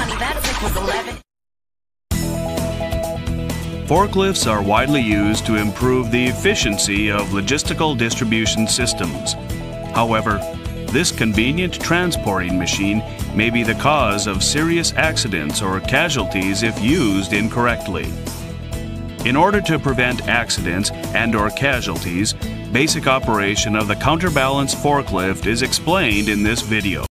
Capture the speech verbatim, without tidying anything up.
honey, that tick was eleven. Forklifts are widely used to improve the efficiency of logistical distribution systems. However, this convenient transporting machine may be the cause of serious accidents or casualties if used incorrectly. In order to prevent accidents and/or casualties, basic operation of the counterbalance forklift is explained in this video.